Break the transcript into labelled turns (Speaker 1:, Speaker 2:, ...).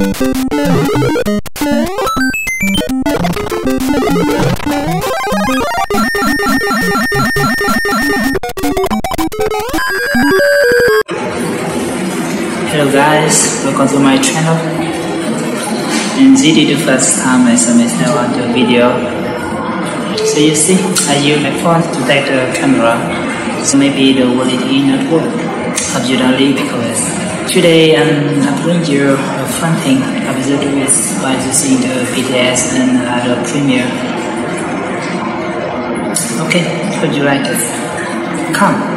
Speaker 1: Hello guys, welcome to my channel. And this is the first time I submit a video. So you see, I use my phone to take the camera. So maybe the quality not work. Hope you don't leave because today I'm bringing you a fun thing I visited with by using the BTS and the Premiere. Okay, hope you like it. Come.